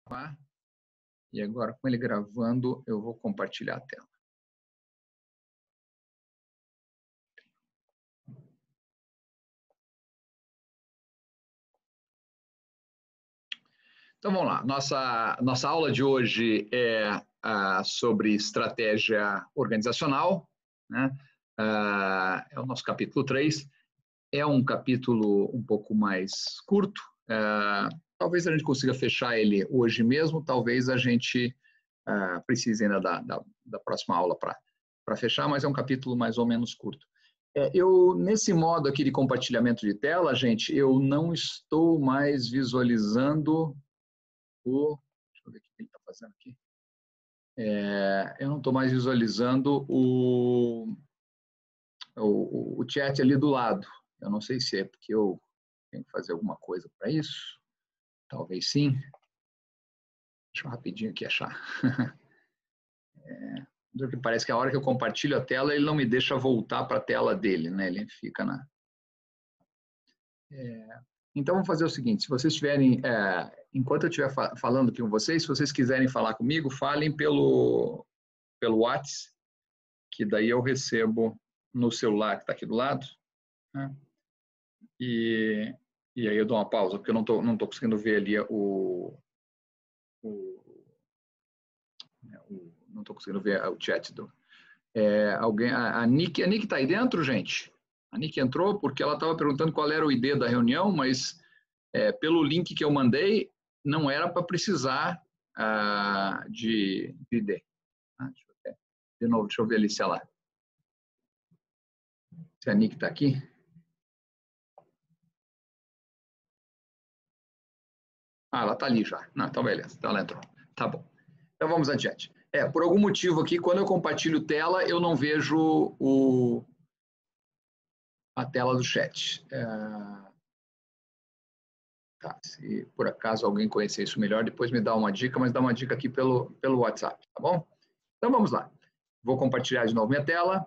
E agora, com ele gravando, eu vou compartilhar a tela. Então, vamos lá. Nossa aula de hoje é sobre estratégia organizacional, né? É o nosso capítulo 3. É um capítulo um pouco mais curto. Talvez a gente consiga fechar ele hoje mesmo, talvez a gente precise ainda da próxima aula para fechar, mas é um capítulo mais ou menos curto. Nesse modo aqui de compartilhamento de tela, gente, eu não estou mais visualizando deixa eu ver o que ele está fazendo aqui. Eu não estou mais visualizando o chat ali do lado. Eu não sei se é porque eu tenho que fazer alguma coisa para isso. Talvez sim. Deixa eu rapidinho aqui achar. Parece que a hora que eu compartilho a tela, ele não me deixa voltar para a tela dele, né? Ele fica na... Então, vamos fazer o seguinte, se vocês tiverem, enquanto eu estiver falando aqui com vocês, se vocês quiserem falar comigo, falem pelo WhatsApp, que daí eu recebo no celular que está aqui do lado, né? E aí eu dou uma pausa, porque eu não tô conseguindo ver ali não estou conseguindo ver o chat do... A Nick está aí dentro, gente? A Nick entrou porque ela estava perguntando qual era o ID da reunião, mas pelo link que eu mandei, não era para precisar de ID. Deixa eu ver. De novo, deixa eu ver ali se a Nick está aqui. Ela está ali já. Não, então beleza, então ela entrou. Tá bom. Então vamos adiante. Por algum motivo aqui, quando eu compartilho tela, eu não vejo a tela do chat. Tá, se por acaso alguém conhecer isso melhor, depois me dá uma dica, mas dá uma dica aqui pelo WhatsApp, tá bom? Então vamos lá. Vou compartilhar de novo minha tela.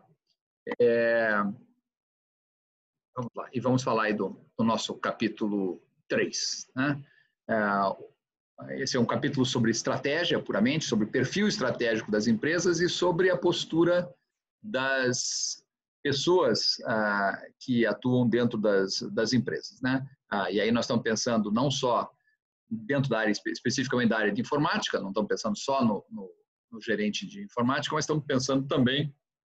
Vamos lá. E vamos falar aí do nosso capítulo 3, né? Esse é um capítulo sobre estratégia, puramente, sobre perfil estratégico das empresas e sobre a postura das pessoas que atuam dentro das empresas, né? E aí nós estamos pensando não só dentro da área, especificamente da área de informática, não estamos pensando só no gerente de informática, mas estamos pensando também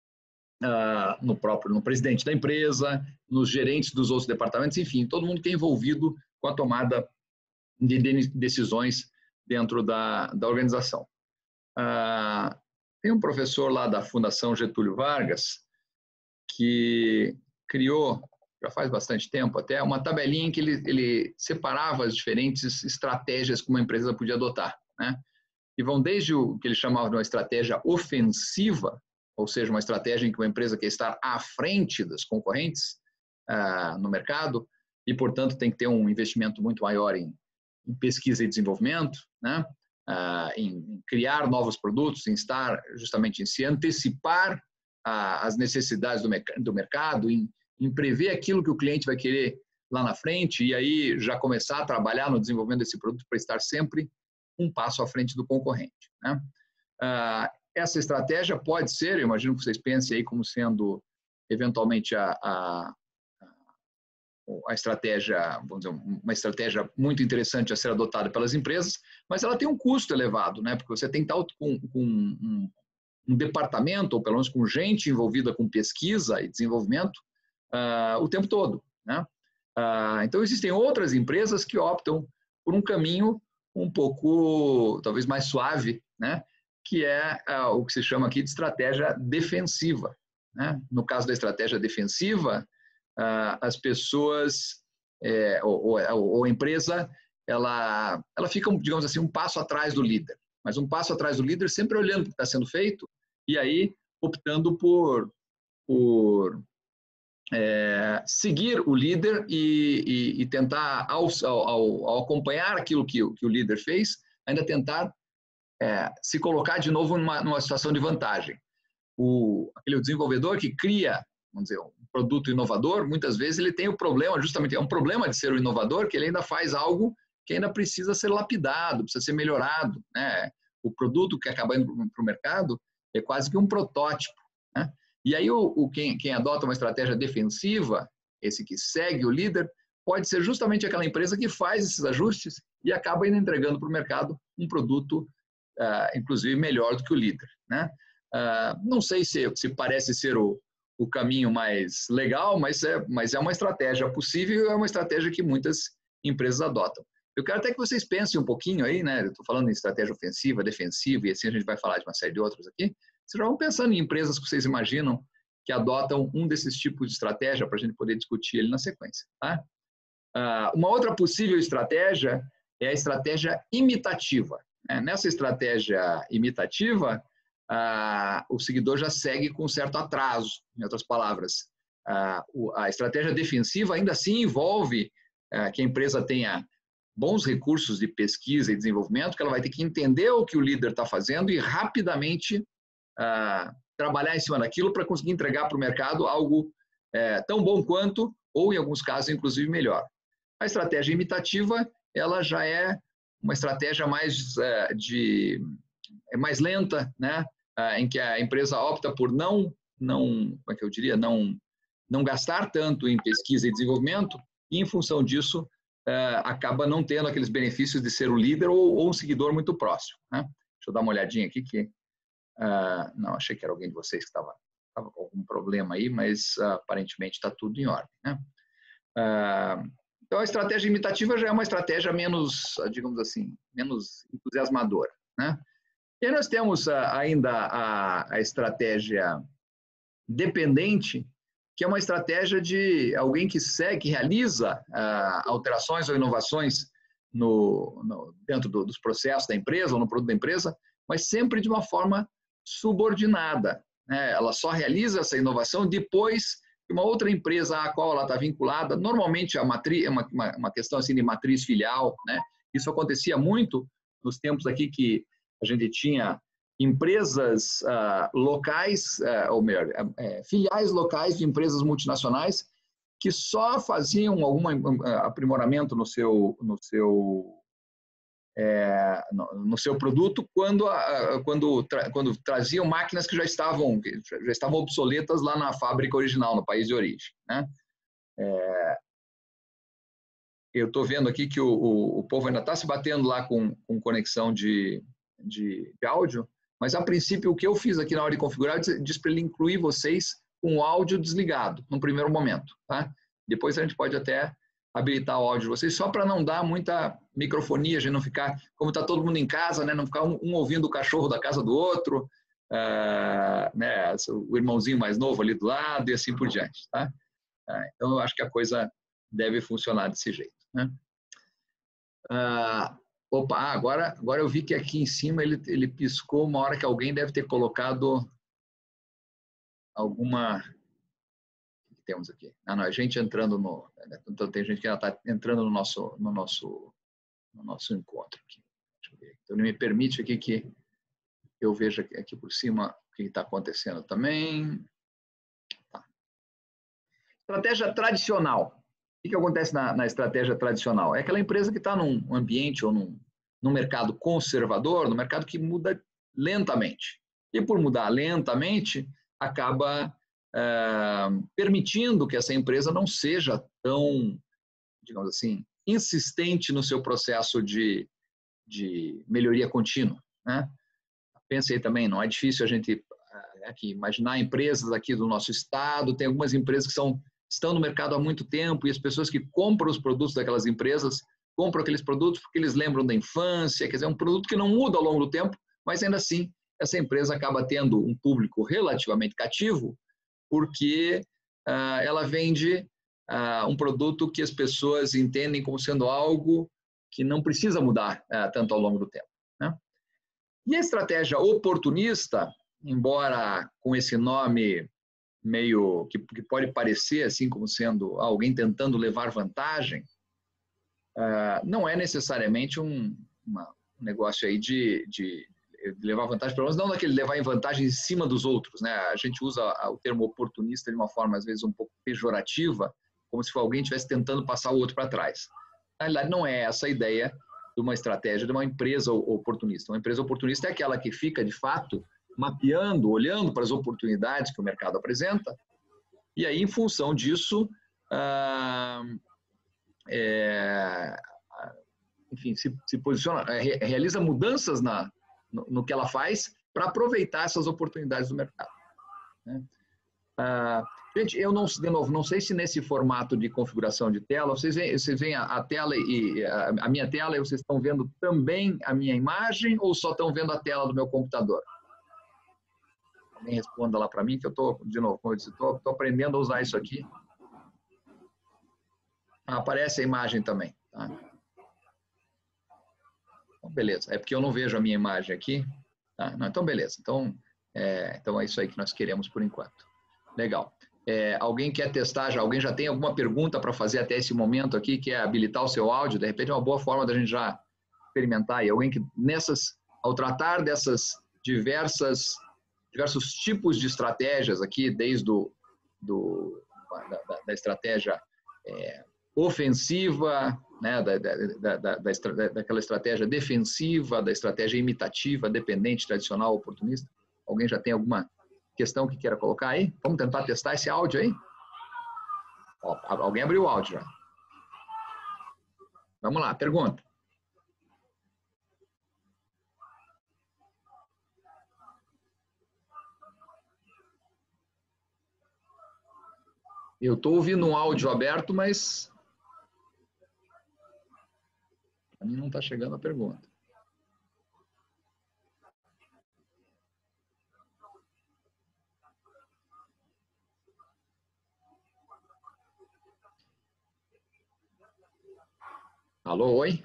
no presidente da empresa, nos gerentes dos outros departamentos, enfim, todo mundo que é envolvido com a tomada de decisões dentro da organização. Tem um professor lá da Fundação Getúlio Vargas que criou, já faz bastante tempo até, uma tabelinha em que ele separava as diferentes estratégias que uma empresa podia adotar, né? E vão desde o que ele chamava de uma estratégia ofensiva, ou seja, uma estratégia em que uma empresa quer estar à frente das concorrentes no mercado e, portanto, tem que ter um investimento muito maior em pesquisa e desenvolvimento, né? Em criar novos produtos, em estar justamente em se antecipar as necessidades do mercado, em prever aquilo que o cliente vai querer lá na frente e aí já começar a trabalhar no desenvolvimento desse produto para estar sempre um passo à frente do concorrente, né? Essa estratégia pode ser, eu imagino que vocês pensem aí como sendo eventualmente a estratégia, vamos dizer, uma estratégia muito interessante a ser adotada pelas empresas, mas ela tem um custo elevado, né? Porque você tem que estar com um departamento, ou pelo menos com gente envolvida com pesquisa e desenvolvimento o tempo todo, né? Então, existem outras empresas que optam por um caminho um pouco, talvez, mais suave, né? Que é o que se chama aqui de estratégia defensiva, né? No caso da estratégia defensiva, as pessoas, ou a empresa, ela fica, digamos assim, um passo atrás do líder. Mas um passo atrás do líder sempre olhando o que está sendo feito e aí optando por seguir o líder e tentar, ao acompanhar aquilo que o líder fez, ainda tentar se colocar de novo numa situação de vantagem. Aquele desenvolvedor que cria, vamos dizer, um produto inovador, muitas vezes ele tem o problema, justamente é um problema de ser o inovador, que ele ainda faz algo que ainda precisa ser lapidado, precisa ser melhorado, né? O produto que acaba indo para o mercado é quase que um protótipo, né? E aí quem adota uma estratégia defensiva, esse que segue o líder, pode ser justamente aquela empresa que faz esses ajustes e acaba indo entregando para o mercado um produto, inclusive, melhor do que o líder, né? Não sei se parece ser o caminho mais legal, mas é uma estratégia possível e é uma estratégia que muitas empresas adotam. Eu quero até que vocês pensem um pouquinho aí, né? Eu estou falando em estratégia ofensiva, defensiva, e assim a gente vai falar de uma série de outros aqui. Vocês já vão pensando em empresas que vocês imaginam que adotam um desses tipos de estratégia para a gente poder discutir ele na sequência, tá? Uma outra possível estratégia é a estratégia imitativa. Nessa estratégia imitativa, o seguidor já segue com um certo atraso, em outras palavras. A estratégia defensiva ainda assim envolve que a empresa tenha bons recursos de pesquisa e desenvolvimento, que ela vai ter que entender o que o líder está fazendo e rapidamente trabalhar em cima daquilo para conseguir entregar para o mercado algo tão bom quanto, ou em alguns casos, inclusive, melhor. A estratégia imitativa, ela já é uma estratégia mais lenta, né? Em que a empresa opta por não gastar tanto em pesquisa e desenvolvimento, e em função disso acaba não tendo aqueles benefícios de ser o líder ou um seguidor muito próximo, né? Deixa eu dar uma olhadinha aqui que não, achei que era alguém de vocês que estava com algum problema aí, mas aparentemente está tudo em ordem, né? Então a estratégia imitativa já é uma estratégia menos, digamos assim, menos entusiasmadora, né? E aí nós temos ainda a estratégia dependente, que é uma estratégia de alguém que realiza alterações ou inovações dentro dos processos da empresa ou no produto da empresa, mas sempre de uma forma subordinada, né? Ela só realiza essa inovação depois que uma outra empresa à qual ela está vinculada, normalmente uma questão assim de matriz filial, né? Isso acontecia muito nos tempos aqui que a gente tinha empresas locais, ou melhor, filiais locais de empresas multinacionais que só faziam algum aprimoramento no seu produto quando traziam máquinas que já estavam obsoletas lá na fábrica original, no país de origem, né? Eu estou vendo aqui que o povo ainda está se batendo lá com conexão de áudio, mas a princípio o que eu fiz aqui na hora de configurar diz para ele incluir vocês com o áudio desligado no primeiro momento, tá? Depois a gente pode até habilitar o áudio de vocês, só para não dar muita microfonia, a gente não ficar, como está todo mundo em casa, né? Não ficar um ouvindo o cachorro da casa do outro, né? O irmãozinho mais novo ali do lado e assim por diante, tá? Então eu acho que a coisa deve funcionar desse jeito, né? Agora eu vi que aqui em cima ele piscou uma hora que alguém deve ter colocado alguma... O que temos aqui? Não, a gente entrando no... Então tem gente que já está entrando no nosso encontro aqui. Deixa eu ver. Então ele me permite aqui que eu veja aqui por cima o que está acontecendo também. Tá. Estratégia tradicional. O que acontece na estratégia tradicional? É aquela empresa que está num ambiente ou num mercado conservador, num mercado que muda lentamente. E por mudar lentamente, acaba permitindo que essa empresa não seja tão, digamos assim, insistente no seu processo de melhoria contínua, né? Pensei também, não é difícil a gente aqui imaginar empresas aqui do nosso estado, tem algumas empresas que estão no mercado há muito tempo e as pessoas que compram os produtos daquelas empresas compram aqueles produtos porque eles lembram da infância, quer dizer, é um produto que não muda ao longo do tempo, mas ainda assim essa empresa acaba tendo um público relativamente cativo porque ela vende um produto que as pessoas entendem como sendo algo que não precisa mudar tanto ao longo do tempo, né? E a estratégia oportunista, embora com esse nome meio que pode parecer assim como sendo alguém tentando levar vantagem, não é necessariamente um negócio aí de levar vantagem, pelo menos não daquele levar em vantagem em cima dos outros, né? A gente usa o termo oportunista de uma forma às vezes um pouco pejorativa, como se alguém estivesse tentando passar o outro para trás. Na realidade, não é essa a ideia de uma estratégia de uma empresa oportunista. Uma empresa oportunista é aquela que fica, de fato, mapeando, olhando para as oportunidades que o mercado apresenta, e aí, em função disso, enfim, se posiciona, realiza mudanças no que ela faz para aproveitar essas oportunidades do mercado, né? Gente, eu não, de novo, não sei se nesse formato de configuração de tela, vocês veem a tela e a minha tela e vocês estão vendo também a minha imagem ou só estão vendo a tela do meu computador? Alguém responda lá para mim, que eu estou, de novo, como eu disse, estou aprendendo a usar isso aqui. Aparece a imagem também, tá? Então, beleza. É porque eu não vejo a minha imagem aqui. Tá? Não, então, beleza. Então é isso aí que nós queremos por enquanto. Legal. Alguém quer testar já? Alguém já tem alguma pergunta para fazer até esse momento aqui, que é habilitar o seu áudio? De repente é uma boa forma da gente já experimentar. E alguém que ao tratar dessas diversos tipos de estratégias aqui, desde da estratégia ofensiva, né, daquela estratégia defensiva, da estratégia imitativa, dependente, tradicional, oportunista. Alguém já tem alguma questão que queira colocar aí? Vamos tentar testar esse áudio aí? Ó, alguém abriu o áudio já. Vamos lá, pergunta. Eu estou ouvindo um áudio aberto, mas para mim não está chegando a pergunta. Alô, oi?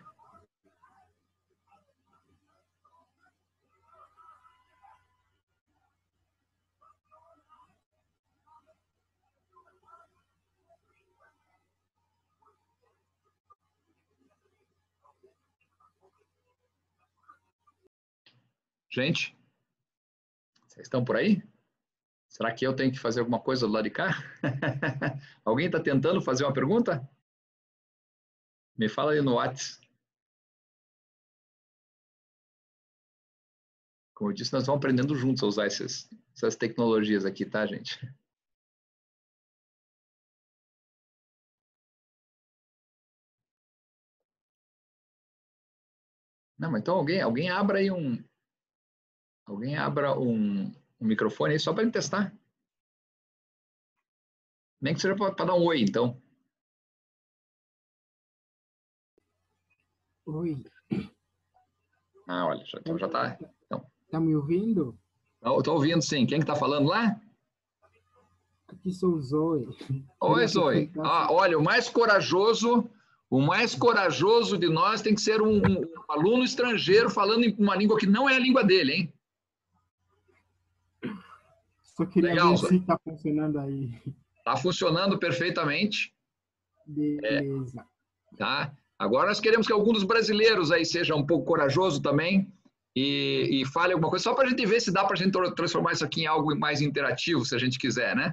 Gente, vocês estão por aí? Será que eu tenho que fazer alguma coisa do lado de cá? Alguém está tentando fazer uma pergunta? Me fala aí no WhatsApp. Como eu disse, nós vamos aprendendo juntos a usar essas tecnologias aqui, tá, gente? Não, mas então alguém abra aí alguém abra um microfone aí só para testar. Nem que seja para dar um oi, então. Oi. Olha, já tá. Então. Tá me ouvindo? Estou ouvindo, sim. Quem que tá falando lá? Aqui sou o Zoe. Oi, Zoe. Olha, o mais corajoso de nós tem que ser um aluno estrangeiro falando em uma língua que não é a língua dele, hein? Só queria ver se está funcionando aí. Está funcionando perfeitamente. Beleza. Tá? Agora nós queremos que algum dos brasileiros aí seja um pouco corajoso também e fale alguma coisa, só para a gente ver se dá para a gente transformar isso aqui em algo mais interativo, se a gente quiser, né?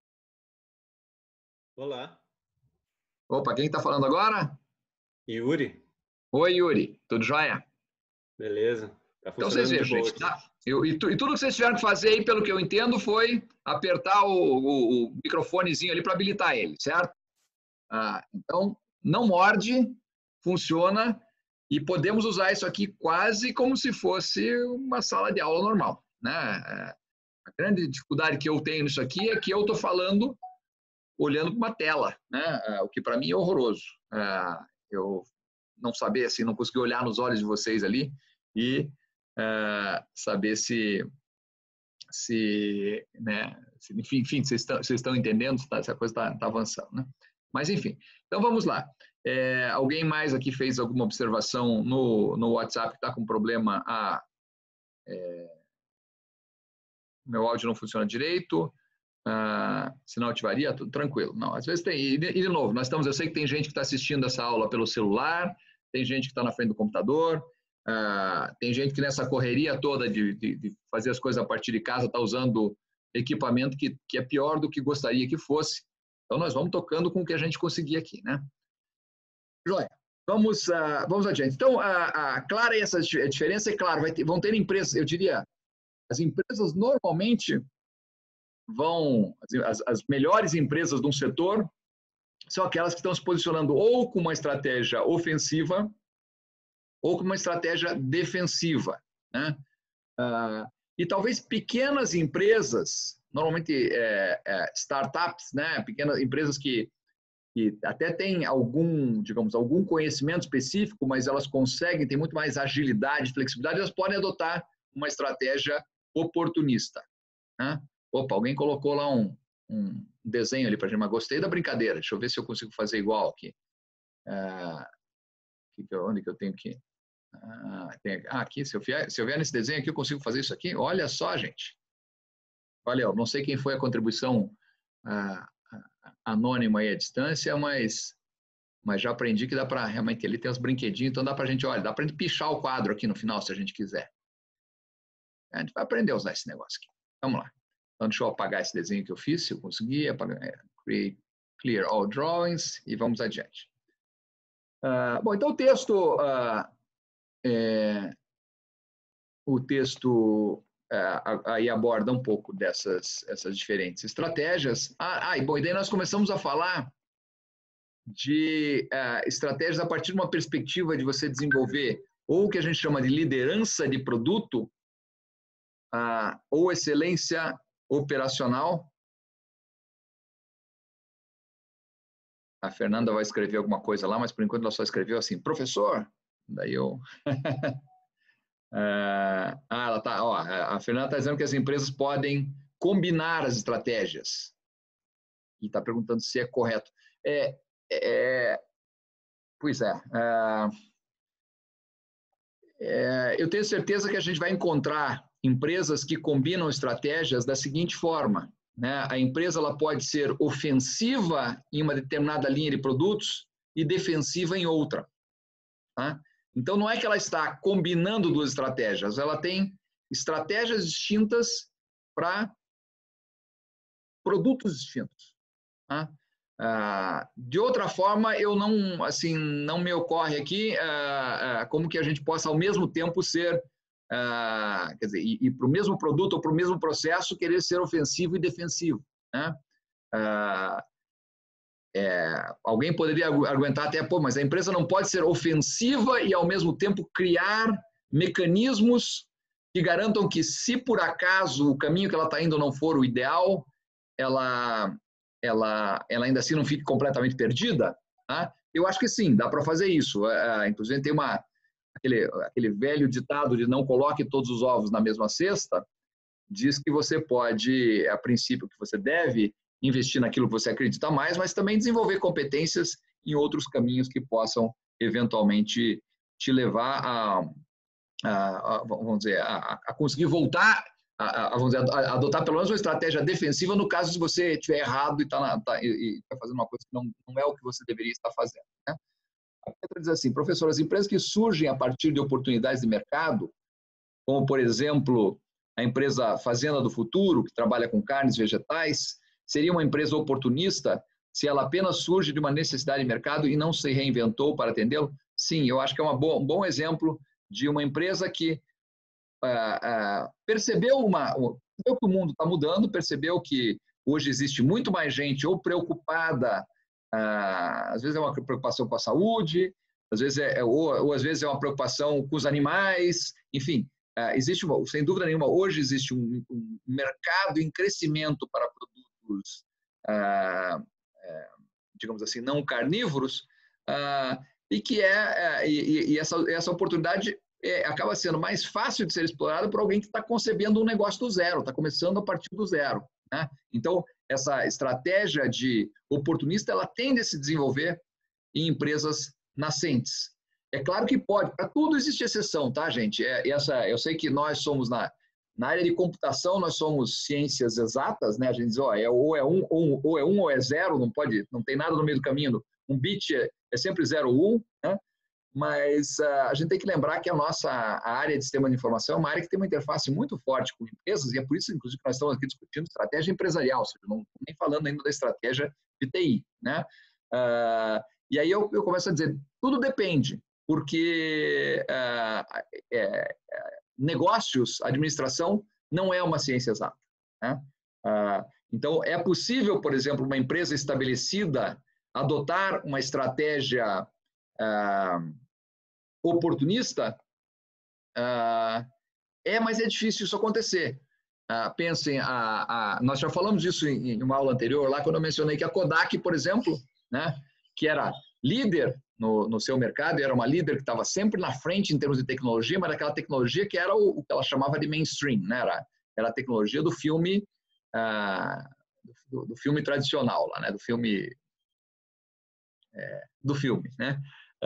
Olá. Opa, quem está falando agora? Yuri. Oi, Yuri. Tudo jóia? Beleza. Tá então vocês vejam, gente. Tá? E tudo que vocês tiveram que fazer aí, pelo que eu entendo, foi apertar o microfonezinho ali para habilitar ele, certo? Então, não morde, funciona e podemos usar isso aqui quase como se fosse uma sala de aula normal, né? A grande dificuldade que eu tenho nisso aqui é que eu estou falando olhando para uma tela, né? O que para mim é horroroso. Eu não saber, assim, não conseguir olhar nos olhos de vocês ali e saber né? Enfim, vocês estão entendendo, se a coisa está avançando, né? Mas, enfim, então vamos lá. Alguém mais aqui fez alguma observação no WhatsApp que está com problema? Meu áudio não funciona direito, se não ativaria, tudo tranquilo. Não, às vezes tem. E de novo, eu sei que tem gente que está assistindo essa aula pelo celular, tem gente que está na frente do computador, tem gente que nessa correria toda de fazer as coisas a partir de casa está usando equipamento que é pior do que gostaria que fosse. Então, nós vamos tocando com o que a gente conseguir aqui, né? Joia. Vamos adiante. Então, clara essa diferença, é claro, vão ter empresas, eu diria, as empresas normalmente as melhores empresas de um setor são aquelas que estão se posicionando ou com uma estratégia ofensiva ou com uma estratégia defensiva, né? E talvez pequenas empresas, normalmente startups, né? Pequenas empresas que até têm algum conhecimento específico, mas elas conseguem, têm muito mais agilidade, flexibilidade, elas podem adotar uma estratégia oportunista, né? Opa, alguém colocou lá um desenho ali para a gente, mas gostei da brincadeira. Deixa eu ver se eu consigo fazer igual aqui. Onde que eu tenho que... aqui, se eu vier nesse desenho aqui, eu consigo fazer isso aqui? Olha só, gente. Olha, eu não sei quem foi a contribuição anônima aí à distância, mas já aprendi que dá para, realmente, ali tem os brinquedinhos, então dá para a gente, olha, dá para a gente pichar o quadro aqui no final, se a gente quiser. A gente vai aprender a usar esse negócio aqui. Vamos lá. Então, deixa eu apagar esse desenho que eu fiz, se eu conseguir, apagar, clear all drawings, e vamos adiante. Bom, então o texto aí aborda um pouco essas diferentes estratégias. Bom, e daí nós começamos a falar de estratégias a partir de uma perspectiva de você desenvolver ou o que a gente chama de liderança de produto, ou excelência operacional. A Fernanda vai escrever alguma coisa lá, mas por enquanto ela só escreveu assim, professor. Daí eu... ela tá, a Fernanda está dizendo que as empresas podem combinar as estratégias. E está perguntando se é correto. Pois é. Eu tenho certeza que a gente vai encontrar empresas que combinam estratégias da seguinte forma, né? A empresa ela pode ser ofensiva em uma determinada linha de produtos e defensiva em outra. Tá? Então, não é que ela está combinando duas estratégias, ela tem estratégias distintas para produtos distintos. Tá? De outra forma, eu não me ocorre aqui como que a gente possa, ao mesmo tempo, ser, quer dizer, ir para o mesmo produto ou para o mesmo processo, querer ser ofensivo e defensivo. Né? Alguém poderia argumentar até, mas a empresa não pode ser ofensiva e, ao mesmo tempo, criar mecanismos que garantam que, se por acaso o caminho que ela está indo não for o ideal, ela ainda assim não fique completamente perdida. Tá? Eu acho que sim, dá para fazer isso. Inclusive, tem aquele velho ditado de não coloque todos os ovos na mesma cesta, diz que você pode, a princípio, que você deve investir naquilo que você acredita mais, mas também desenvolver competências em outros caminhos que possam, eventualmente, te levar vamos dizer, a conseguir voltar, vamos dizer, a adotar pelo menos uma estratégia defensiva no caso de você estiver errado e está fazendo uma coisa que não é o que você deveria estar fazendo. Né? A Petra diz assim, professor, as empresas que surgem a partir de oportunidades de mercado, como, por exemplo, a empresa Fazenda do Futuro, que trabalha com carnes vegetais, seria uma empresa oportunista se ela apenas surge de uma necessidade de mercado e não se reinventou para atendê-lo? Sim, eu acho que é um bom exemplo de uma empresa que percebeu que o mundo está mudando, percebeu que hoje existe muito mais gente ou preocupada, às vezes é uma preocupação com a saúde, às vezes ou às vezes é uma preocupação com os animais, enfim, existe, sem dúvida nenhuma, hoje existe um mercado em crescimento para produtos, digamos assim, não carnívoros, e que essa oportunidade acaba sendo mais fácil de ser explorada por alguém que está concebendo um negócio do zero, está começando a partir do zero. Né? Então, essa estratégia de oportunista, ela tende a se desenvolver em empresas nascentes. É claro que pode, para tudo existe exceção, tá, gente? Eu sei que nós somos na área de computação, nós somos ciências exatas, né? A gente diz, ou é um ou é zero, não tem nada no meio do caminho. Um bit é sempre 0 ou 1, né? Mas a gente tem que lembrar que a área de sistema de informação é uma área que tem uma interface muito forte com empresas, e é por isso, inclusive, que nós estamos aqui discutindo estratégia empresarial, ou seja, não nem falando ainda da estratégia de TI, né? E aí eu começo a dizer, tudo depende, porque negócios, administração, não é uma ciência exata, né? Então, é possível, por exemplo, uma empresa estabelecida adotar uma estratégia oportunista, mas é difícil isso acontecer. Pensem, nós já falamos disso em uma aula anterior, lá quando eu mencionei que a Kodak, por exemplo, né, que era líder no seu mercado, era uma líder que estava sempre na frente em termos de tecnologia, mas aquela tecnologia que era o que ela chamava de mainstream, né? Era a tecnologia do filme, do filme tradicional, lá, né? Do filme, né?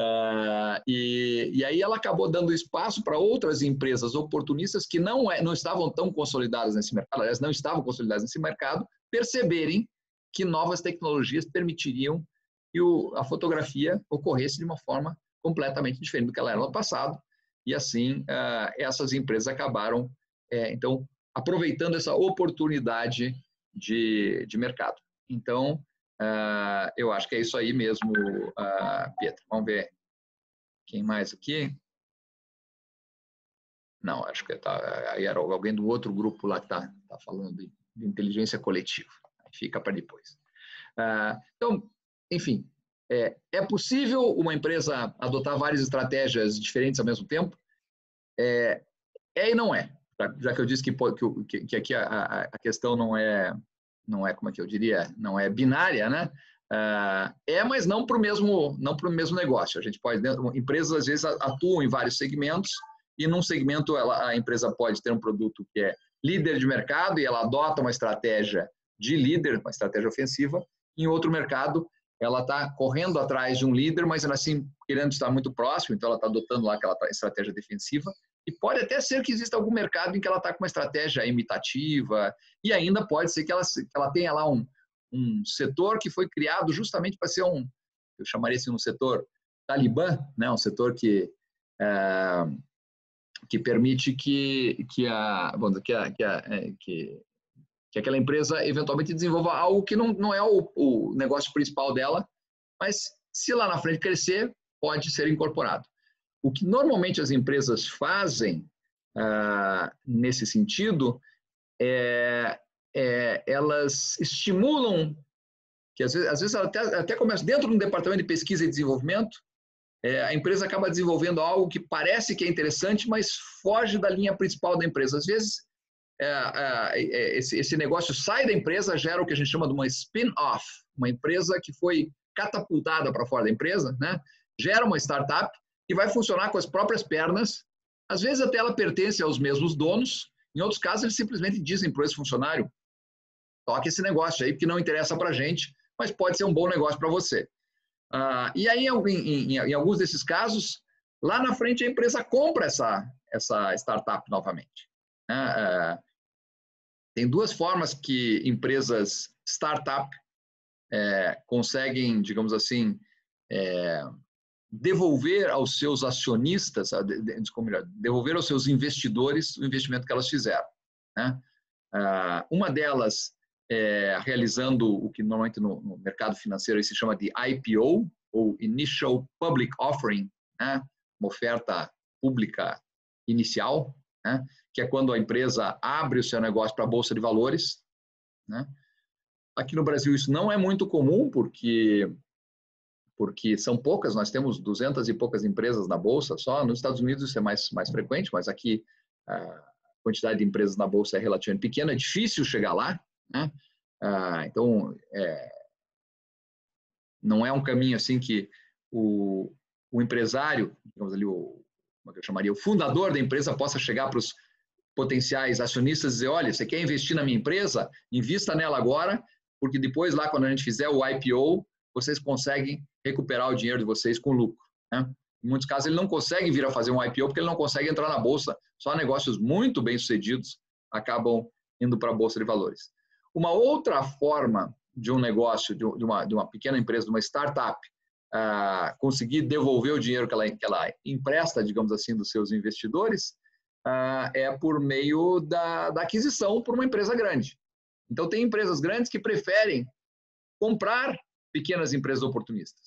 E aí ela acabou dando espaço para outras empresas oportunistas que não estavam tão consolidadas nesse mercado, aliás, não estavam consolidadas nesse mercado, perceberem que novas tecnologias permitiriam que a fotografia ocorresse de uma forma completamente diferente do que ela era no passado, e assim essas empresas acabaram, então, aproveitando essa oportunidade de mercado. Então, eu acho que é isso aí mesmo, Pietro. Vamos ver quem mais aqui. Não, acho que aí era alguém do outro grupo lá que está falando de inteligência coletiva. Fica para depois. Então, enfim, é possível uma empresa adotar várias estratégias diferentes ao mesmo tempo? E não é. Já que eu disse que aqui a questão não é, como é que eu diria, não é binária, né? Mas não para o mesmo negócio. A gente pode, empresas às vezes atuam em vários segmentos, e num segmento a empresa pode ter um produto que é líder de mercado e ela adota uma estratégia de líder, uma estratégia ofensiva. Em outro mercado, ela está correndo atrás de um líder, mas ela assim querendo estar muito próximo, então ela está adotando lá aquela estratégia defensiva. E pode até ser que exista algum mercado em que ela está com uma estratégia imitativa, e ainda pode ser que ela tenha lá um setor que foi criado justamente para ser eu chamaria assim, um setor talibã, né? Um setor que permite que aquela empresa eventualmente desenvolva algo que não é o negócio principal dela, mas se lá na frente crescer, pode ser incorporado. O que normalmente as empresas fazem nesse sentido elas estimulam, que às vezes até começa dentro de um departamento de pesquisa e desenvolvimento, a empresa acaba desenvolvendo algo que parece que é interessante, mas foge da linha principal da empresa. Às vezes, esse negócio sai da empresa, gera o que a gente chama de uma spin-off, uma empresa que foi catapultada para fora da empresa, né? Gera uma startup que vai funcionar com as próprias pernas, às vezes até ela pertence aos mesmos donos, em outros casos eles simplesmente dizem para esse funcionário, toque esse negócio aí, porque não interessa para a gente, mas pode ser um bom negócio para você. E aí, em alguns desses casos, lá na frente a empresa compra essa startup novamente. Tem duas formas que empresas startup conseguem, digamos assim, devolver aos seus acionistas, devolver aos seus investidores o investimento que elas fizeram, né? Uma delas realizando o que normalmente no mercado financeiro se chama de IPO, ou Initial Public Offering, né? Uma oferta pública inicial, né? Que é quando a empresa abre o seu negócio para a Bolsa de Valores, né? Aqui no Brasil isso não é muito comum, porque são poucas, nós temos 200 e poucas empresas na Bolsa só. Nos Estados Unidos isso é mais frequente, mas aqui a quantidade de empresas na Bolsa é relativamente pequena, é difícil chegar lá, né? Então, não é um caminho assim que o empresário, digamos ali, como eu chamaria, o fundador da empresa possa chegar para os potenciais acionistas e dizer, olha, você quer investir na minha empresa? Invista nela agora, porque depois lá quando a gente fizer o IPO, vocês conseguem recuperar o dinheiro de vocês com lucro, né? Em muitos casos ele não consegue vir a fazer um IPO porque ele não consegue entrar na Bolsa. Só negócios muito bem sucedidos acabam indo para a Bolsa de Valores. Uma outra forma de um negócio, de uma pequena empresa, de uma startup, conseguir devolver o dinheiro que ela empresta, digamos assim, dos seus investidores, é por meio da aquisição por uma empresa grande. Então, tem empresas grandes que preferem comprar pequenas empresas oportunistas,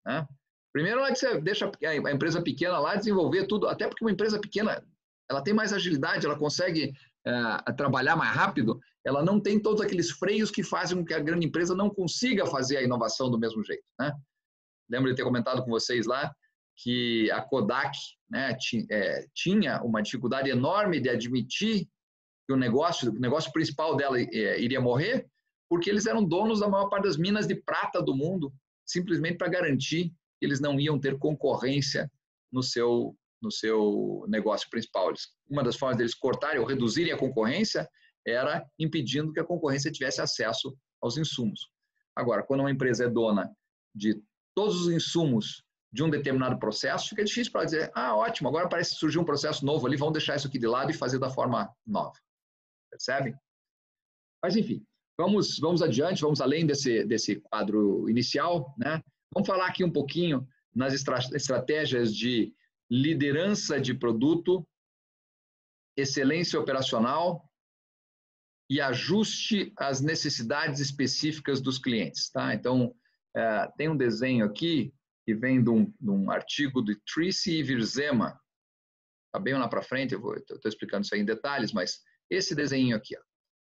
né? Primeiro, você deixa a empresa pequena lá desenvolver tudo, até porque uma empresa pequena ela tem mais agilidade, ela consegue trabalhar mais rápido, ela não tem todos aqueles freios que fazem com que a grande empresa não consiga fazer a inovação do mesmo jeito, né? Lembro de ter comentado com vocês lá que a Kodak, né, tinha uma dificuldade enorme de admitir que o negócio principal dela iria morrer, porque eles eram donos da maior parte das minas de prata do mundo, simplesmente para garantir que eles não iam ter concorrência no seu negócio principal. Uma das formas deles cortarem ou reduzirem a concorrência era impedindo que a concorrência tivesse acesso aos insumos. Agora, quando uma empresa é dona de todos os insumos de um determinado processo, fica difícil para dizer, ótimo, agora parece que surgiu um processo novo ali, vamos deixar isso aqui de lado e fazer da forma nova. Percebe? Mas, enfim, vamos adiante, vamos além desse quadro inicial, né? Vamos falar aqui um pouquinho nas estratégias de liderança de produto, excelência operacional e ajuste às necessidades específicas dos clientes, tá? Então, tem um desenho aqui que vem de um artigo de Tracy Virzema, tá bem lá para frente, eu estou explicando isso aí em detalhes, mas esse desenho aqui,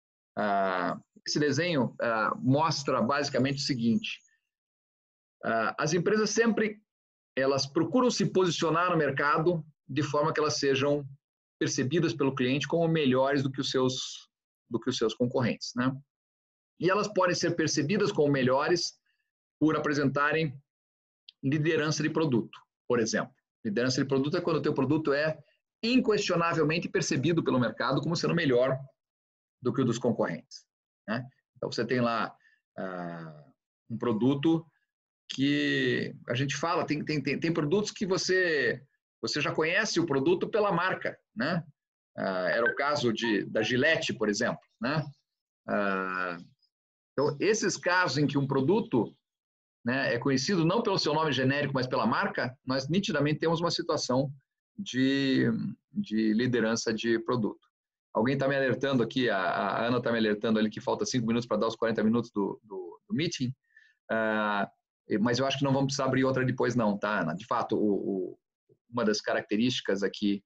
esse desenho mostra basicamente o seguinte: as empresas sempre elas procuram se posicionar no mercado de forma que elas sejam percebidas pelo cliente como melhores do que os seus concorrentes, né? E elas podem ser percebidas como melhores por apresentarem liderança de produto, por exemplo. Liderança de produto é quando o teu produto é inquestionavelmente percebido pelo mercado como sendo melhor do que o dos concorrentes, né? Então, você tem lá um produto que a gente fala, tem produtos que você já conhece o produto pela marca, né? Era o caso da Gillette, por exemplo, né? Então, esses casos em que um produto, né, é conhecido não pelo seu nome genérico, mas pela marca, nós nitidamente temos uma situação de liderança de produto. Alguém está me alertando aqui, a Ana está me alertando ali que falta 5 minutos para dar os 40 minutos do meeting, mas eu acho que não vamos precisar abrir outra depois não, tá, Ana? De fato, uma das características aqui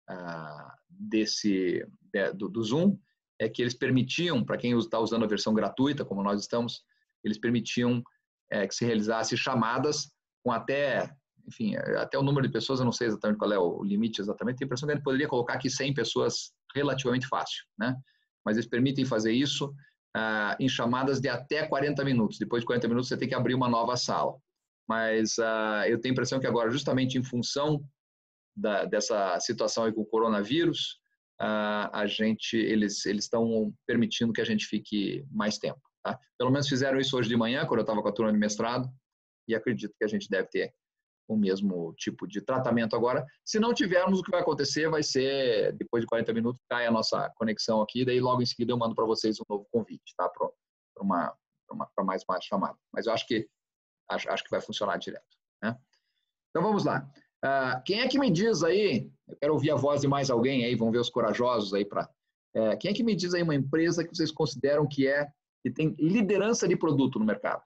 do Zoom é que eles permitiam, para quem está usando a versão gratuita, como nós estamos, eles permitiam que se realizasse chamadas com até o número de pessoas, eu não sei exatamente qual é o limite exatamente, tenho a impressão que a gente poderia colocar aqui 100 pessoas relativamente fácil, né? Mas eles permitem fazer isso em chamadas de até 40 minutos. Depois de 40 minutos você tem que abrir uma nova sala. Mas eu tenho a impressão que agora, justamente em função dessa situação aí com o coronavírus, eles estão permitindo que a gente fique mais tempo, tá? Pelo menos fizeram isso hoje de manhã, quando eu estava com a turma de mestrado, e acredito que a gente deve ter o mesmo tipo de tratamento agora. Se não tivermos, o que vai acontecer vai ser, depois de 40 minutos, cai a nossa conexão aqui, daí logo em seguida eu mando para vocês um novo convite, tá? Para mais uma chamada. Mas eu acho que vai funcionar direto, né? Então vamos lá. Quem é que me diz aí, eu quero ouvir a voz de mais alguém aí, vamos ver os corajosos aí quem é que me diz aí uma empresa que vocês consideram que tem liderança de produto no mercado?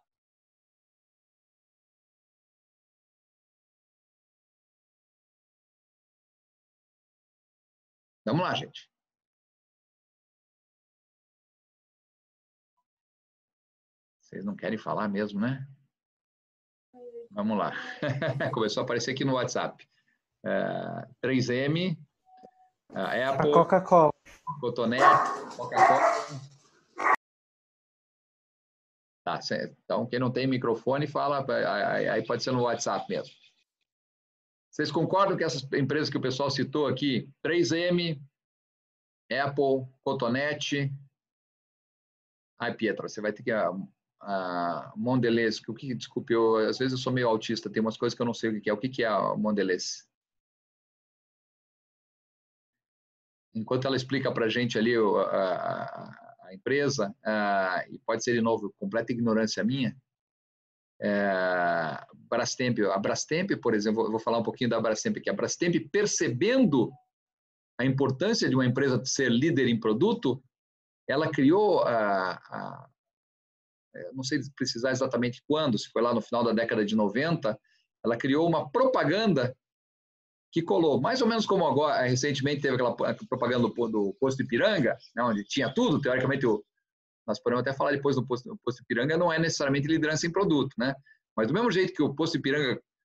Vamos lá, gente. Vocês não querem falar mesmo, né? Vamos lá. Começou a aparecer aqui no WhatsApp. 3M, Apple, a Coca-Cola, Cotonete, Coca-Cola. Tá, então, quem não tem microfone, fala, aí pode ser no WhatsApp mesmo. Vocês concordam que essas empresas que o pessoal citou aqui, 3M, Apple, Cotonete... Pietra, você vai ter que... Mondelez, desculpe, às vezes eu sou meio autista, tem umas coisas que eu não sei o que é. O que é a Mondelez? Enquanto ela explica para a gente ali a empresa, e pode ser de novo completa ignorância minha, Brastemp, a Brastemp, por exemplo, eu vou falar um pouquinho da Brastemp aqui. A Brastemp, percebendo a importância de uma empresa ser líder em produto, ela criou não sei precisar exatamente quando, se foi lá no final da década de 90, Ela criou uma propaganda que colou, mais ou menos como agora, recentemente teve aquela propaganda do Posto Ipiranga, né, onde tinha tudo, teoricamente, nós podemos até falar depois do Posto Ipiranga, não é necessariamente liderança em produto, né? Mas do mesmo jeito que o Posto Ipiranga